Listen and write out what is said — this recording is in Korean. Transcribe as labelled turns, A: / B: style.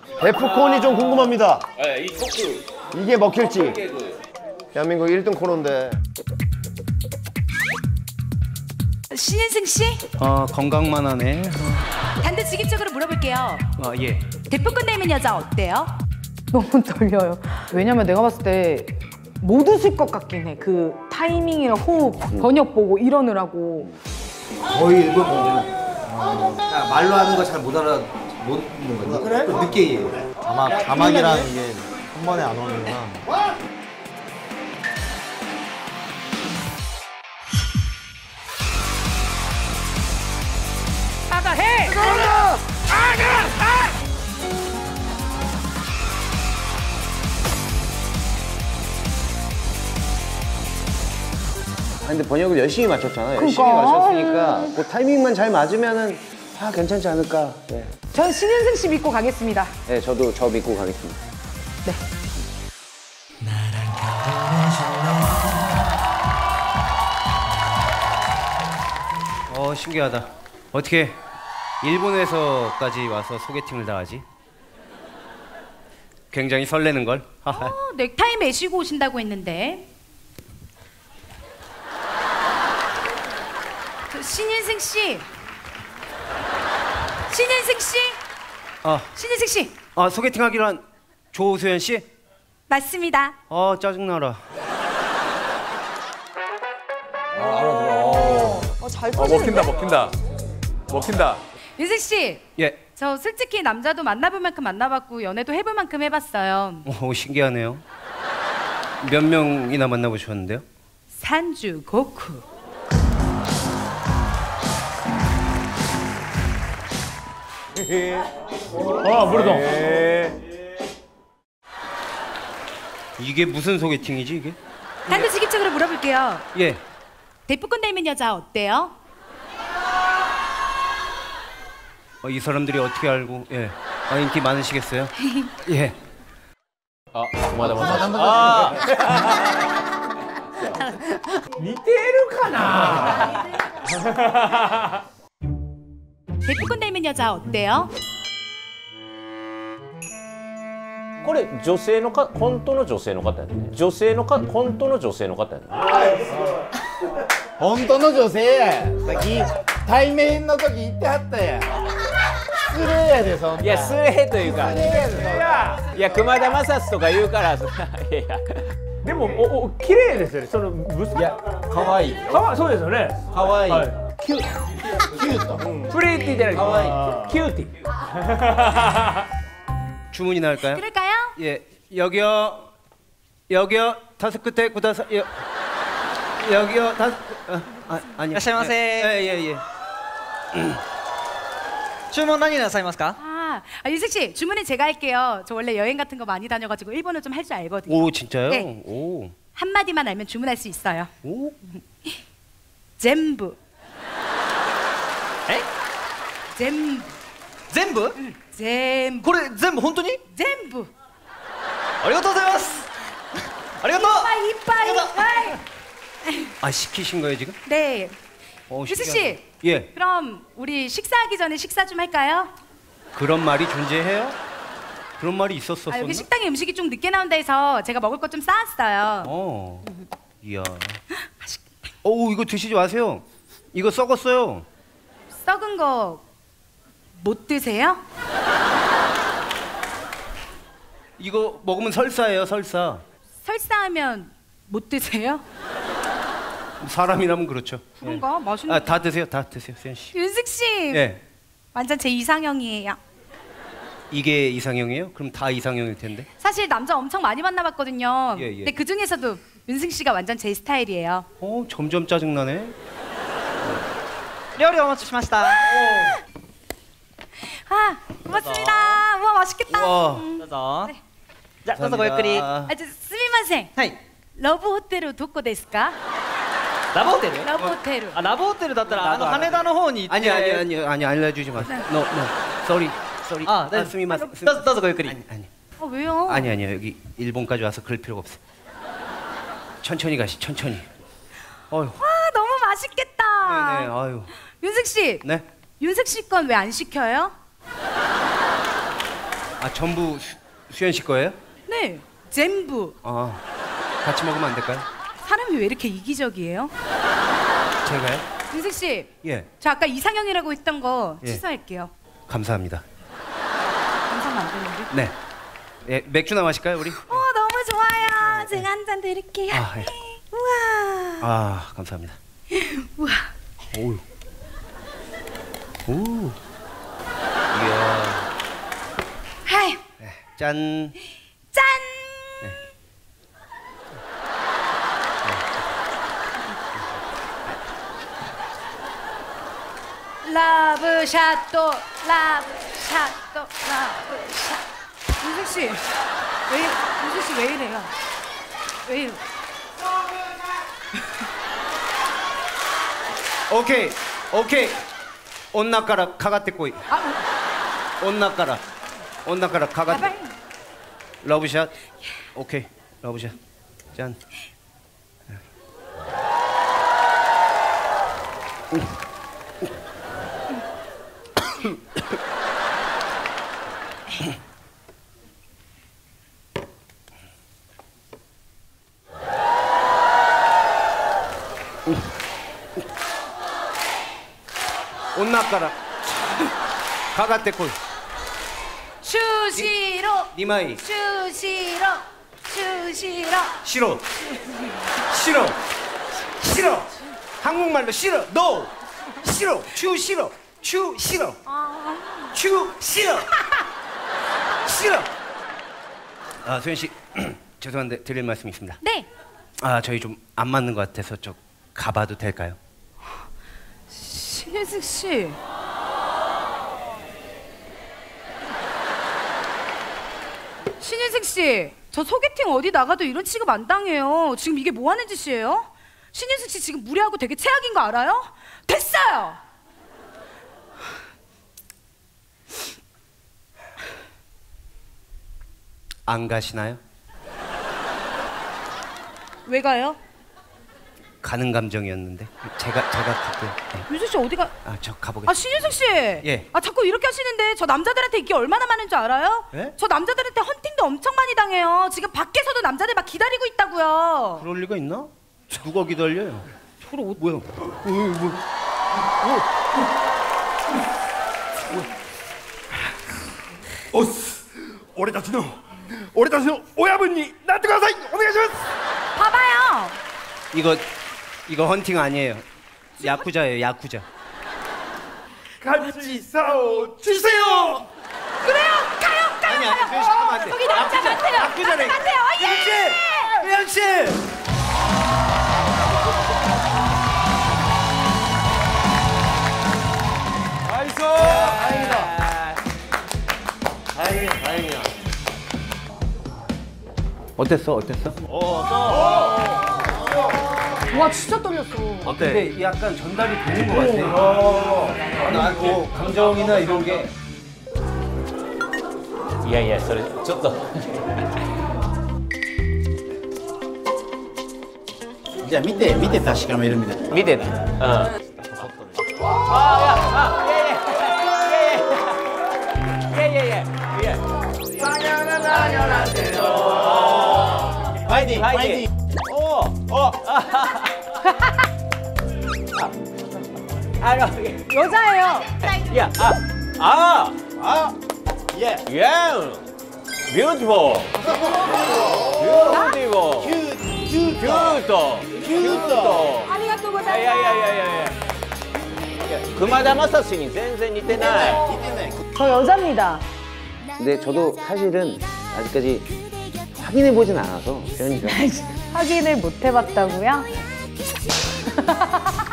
A: 데프콘이 좀 궁금합니다.
B: 네, 이 토크.
A: 이게 먹힐지. 대한민국 1등 코너인데.
C: 신인승 씨?
D: 건강만 하네.
C: 단도직입적으로 물어볼게요.
D: 예.
C: 데프콘 닮은 여자 어때요?
E: 너무 떨려요. 왜냐면 내가 봤을 때 못 웃을 것 같긴 해. 그 타이밍이랑 호흡, 번역 보고 이러느라고.
F: 거의 일본 공주는 말로 하는 거 잘 못 듣는 거지. 그래? 늦게 얘기해.
G: 자막이랑 이게 한 번에 안 오는구나.
A: 근데 번역을 열심히 맞췄잖아. 열심히 맞췄으니까 그 타이밍만 잘 맞으면은 괜찮지 않을까. 네.
E: 전 신인승 씨 믿고 가겠습니다.
A: 네, 저도 저 믿고 가겠습니다.
E: 네.
D: 신기하다. 어떻게 일본에서까지 와서 소개팅을 다 하지? 굉장히 설레는 걸.
C: 넥타이 매시고 오신다고 했는데. 신인승 씨. 신인승 씨. 신인승 씨.
D: 소개팅하기로 한 조소연 씨?
C: 맞습니다.
D: 짜증나라.
E: 잘 터지는데?
B: 먹힌다.
C: 윤승 씨.
D: 예.
C: 저 솔직히 남자도 만나볼 만큼 만나봤고 연애도 해볼 만큼 해봤어요.
D: 신기하네요. 몇 명이나 만나보셨는데요?
C: 산주 고쿠.
B: 무르동.
D: 이게 무슨 소개팅이지 이게?
C: 단도직입적으로 물어볼게요.
D: 예.
C: 데프콘 닮은 여자 어때요?
D: 이 사람들이 어떻게 알고? 예. 인기 많으시겠어요? 예.
B: 니테루카나.
C: 데프콘 닮은 여자 어때요?
B: これ女性のか本当の女性の方やね。女性のか本当の女性の方やね。
G: 本当の女性や。さっき対面の時言ってはったやん。失礼やでそんな。
B: いや失礼というか。
G: 失礼やでそんな。
B: いや熊田正史とか言うからいやいや。でも綺麗ですよね。その息子。いや
G: 可愛い。
B: そうですよね。
G: 可愛い。
B: キュート。プリティじゃない。可愛い。キューティ。
D: 주문이 나올까요?
C: 그럴까요?
D: 예. 여기요. 5끝에 ください. 여기요. 5 아니요.
H: いらっしゃいませ。
D: 예.
H: 주문 何なさいますか?
C: 윤승 씨 주문은 제가 할게요. 저 원래 여행 같은 거 많이 다녀가지고 일본어 좀 할 줄 알거든요.
D: 오 진짜요?
C: 네.
D: 오.
C: 한 마디만 알면 주문할 수 있어요.
D: 오.
C: 전부.
H: 에?
C: 전부.
H: 全部?
C: 전부.
H: これ全部本当に?
C: 전부.
H: ありがとうございます. ありがとう.
C: 이빠이.
D: 시키신 거예요 지금?
C: 네. 윤승 씨.
D: 예.
C: 그럼 우리 식사하기 전에 식사 좀 할까요?
D: 그런 말이 존재해요? 그런 말이 있었었나?
C: 여기 식당에 음식이 좀 늦게 나온다 해서 제가 먹을 것 좀 싸왔어요.
D: 이야.
C: 맛있겠다.
D: 이거 드시지 마세요. 이거 썩었어요.
C: 썩은 거 못 드세요?
D: 이거 먹으면 설사예요, 설사.
C: 설사하면 못 드세요?
D: 사람이라면 그렇죠.
C: 그런가? 맛있는.
D: 다 드세요, 수연 씨.
C: 윤승 씨.
D: 예.
C: 완전 제 이상형이에요.
D: 이게 이상형이에요? 그럼 다 이상형일 텐데.
C: 사실 남자 엄청 많이 만나봤거든요.
D: 예.
C: 근데 그 중에서도 윤승 씨가 완전 제 스타일이에요.
D: 점점 짜증나네.
H: 料理お待ちしました.
C: 고맙습니다. 우와 맛있겠다.
D: 우와.
H: どうぞ. 자, どうぞごゆっくり.
C: 스미마셍.
H: はい.
C: 러브 호텔 도코ですか?
H: ラブホテル?
C: 러브 호텔.
H: ラブホテルだったら羽田の方に行って。
D: 아니 알려주지 마세요. No. Sorry. 스미마셍.
H: どうぞごゆっくり.
D: 아니.
C: 왜요?
D: 아니요. 여기 일본까지 와서 그럴 필요가 없어요. 천천히 가시. 천천히.
C: 너무 맛있겠다.
D: 네. 아유.
C: 윤승 씨.
D: 네.
C: 윤승 씨 건 왜 안 시켜요?
D: 아 전부 수현 씨 거예요?
C: 네, 전부.
D: 아 같이 먹으면 안 될까요?
C: 사람이 왜 이렇게 이기적이에요?
D: 제가요?
C: 윤식 씨,
D: 예.
C: 저 아까 이상형이라고 했던 거
D: 예.
C: 취소할게요.
D: 감사합니다.
C: 감사하면 안 되는데.
D: 네. 예, 맥주나 마실까요 우리?
C: 너무 좋아요. 제가 한 잔 드릴게요.
D: 아, 예.
C: 우와.
D: 아 감사합니다.
C: 우와.
D: 오우. 오. 이야.
C: 하이.
D: 네, 짠.
C: 짠. 라브샷도 라브샷도 라브샷. 윤식 씨, 윤식 씨 왜 이래요? 왜 이래?
D: 오케이 오케이. 온나까라 가가떼꼬이. 온나까라 가가떼.
C: 빨리.
D: 러브샷. 오케이 러브샷. 짠. 온나까라 가가떼꼬이.
C: 슈시로
D: 니마이.
C: 슈시로 슈시로.
D: 싫어. 싫어. 싫어. 한국말로 싫어. No. 싫어. 추 싫어. 추 싫어. 추 싫어. 싫어. 아 소연 씨 죄송한데 드릴 말씀이 있습니다.
C: 네.
D: 아 저희 좀 안 맞는 것 같아서 저 가봐도 될까요?
C: 신혜승 씨. 신혜승 씨, 저 소개팅 어디 나가도 이런 취급 안 당해요. 지금 이게 뭐 하는 짓이에요? 신혜승 씨 지금 무례하고 되게 최악인 거 알아요? 됐어요.
D: 안 가시나요?
C: 왜 가요?
D: 가는 감정이었는데 제가 갈게요. 네.
C: 윤수 씨 어디가?
D: 저 가보겠습니다.
C: 신윤석 씨.
D: 예.
C: 자꾸 이렇게 하시는데 저 남자들한테 인기 얼마나 많은 줄 알아요?
D: 예?
C: 저 남자들한테 헌팅도 엄청 많이 당해요. 지금 밖에서도 남자들 막 기다리고 있다고요.
D: 그럴 리가 있나? 누가 기다려요?
C: 저를
D: 뭐야?
G: 俺たちの親分になってください。お願いします。
C: 봐봐요.
D: 이거 헌팅 아니에요. 야쿠자예요, 야쿠자.
G: 같이 싸워 주세요.
C: 그래요. 가요.
D: 아니, 소연 씨 하면 안 돼.
C: 저기 남자 많대요.
D: 야쿠자래.
C: 남자 많대요. 예.
D: 소연 씨!
A: 나이스! 다행이야.
D: 어땠어?
E: 와 진짜 떨렸어.
D: 근데 약간 전달이 되는 것 같아. 나그 감정이나 이런 게.
B: いやいやそれちょっと
G: じゃあ見て確かめるみたいな。
B: 見てた。
G: ファイティングファイティング。
E: 여자예요.
B: 야,
G: 예.
B: yeah, beautiful, beautiful, cute.
E: 아리가또 고자이마스.
B: いや熊田正史に全然似てない。
E: 저 여자입니다.
A: 근데 저도 사실은 아직까지 확인해보진 않아서 수현이가
E: 확인을 못 해봤다고요?